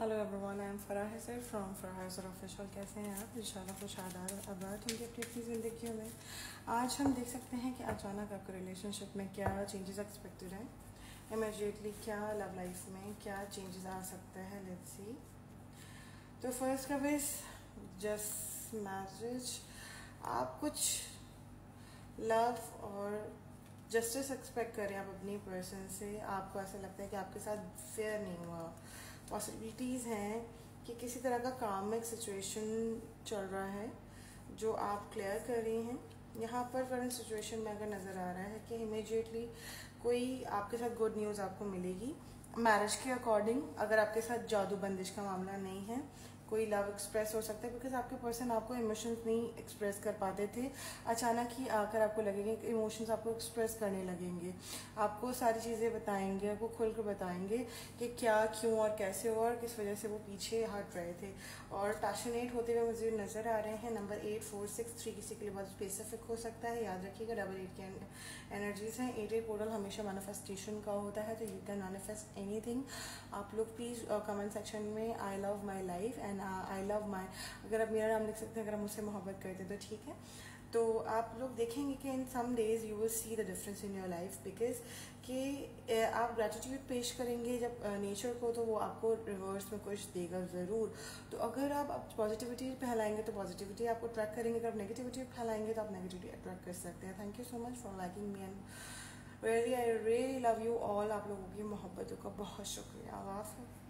Hello everyone, I am Farah हैसर from Farah हैसर official. कैसे हैं आप? इंशाल्लाह खुश आबाद होंगे अपनी ज़िंदगियों में। आज हम देख सकते हैं कि अचानक आपके रिलेशनशिप में क्या चेंजेस एक्सपेक्टेड हैं, इमीडिएटली क्या लव लाइफ में क्या चेंजेस आ सकते हैं। Let's see. तो फर्स्ट का बेस जस्ट मैरिज। आप कुछ लव और जस्टिस एक्सपेक्ट करें आप अपनी पर्सन से। आपको ऐसा लगता है कि आपके साथ फेयर नहीं हुआ। पॉसिबिलिटीज़ हैं कि किसी तरह का कामिक सिचुएशन चल रहा है जो आप क्लियर कर रही हैं। यहाँ पर करंट सिचुएशन में अगर नज़र आ रहा है कि इमीडिएटली कोई आपके साथ गुड न्यूज़ आपको मिलेगी मैरिज के अकॉर्डिंग। अगर आपके साथ जादू बंदिश का मामला नहीं है, कोई लव एक्सप्रेस हो सकता है, बिकॉज आपके पर्सन आपको इमोशंस नहीं एक्सप्रेस कर पाते थे। अचानक ही आकर आपको लगेंगे कि इमोशंस आपको एक्सप्रेस करने लगेंगे, आपको सारी चीज़ें बताएंगे, आपको खुल कर बताएंगे कि क्या क्यों और कैसे हुआ और किस वजह से वो पीछे हट रहे थे। और पैशनेट होते हुए मुझे नज़र आ रहे हैं। नंबर 8463 किसी के लिए बहुत स्पेसिफिक हो सकता है, याद रखिएगा। 88 की एनर्जीज हैं। 88 पोर्टल हमेशा मैनिफेस्टेशन का होता है, तो यू कैन मैनिफेस्ट एनीथिंग। आप लोग प्लीज़ कमेंट सेक्शन में I love my life and I love my, अगर आप मेरा नाम लिख सकते हैं, अगर आप मुझसे मोहब्बत करते हैं तो ठीक है। तो आप लोग देखेंगे कि in some days you will see the difference in your life, because कि आप ग्रेटिट्यूड पेश करेंगे जब नेचर को, तो वो आपको रिवर्स में कुछ देगा ज़रूर। तो अगर आप पॉजिटिविटी फैलाएंगे तो पॉजिटिविटी आपको अट्रैक्ट करेंगे, अगर आप नेगेटिविटी फैलाएंगे तो आप नेगेटिविटी अट्रैक्ट कर सकते हैं। Thank you so much for liking me and really I really love you all. आप लोगों की मोहब्बतों का बहुत शुक्रिया। अल्लाह हाफ़िज़।